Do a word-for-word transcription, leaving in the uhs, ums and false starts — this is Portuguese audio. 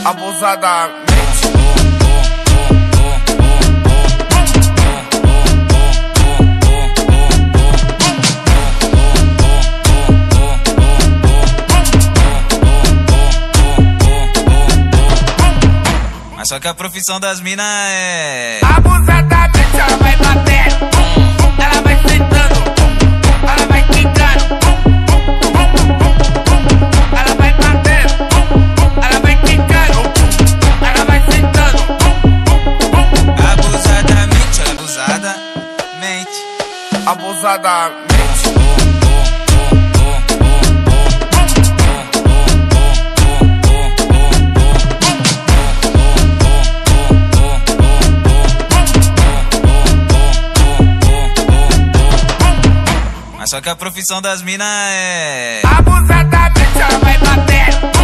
abusadamente. Mas só que a profissão das minas é abusadamente, ela vai batendo, ela vai sentando, ela vai quicando, ela vai batendo, ela vai quicando, ela vai sentando. Abusadamente, abusadamente, abusadamente. Mas só que a profissão das minas é abusadamente, ela vai batendo.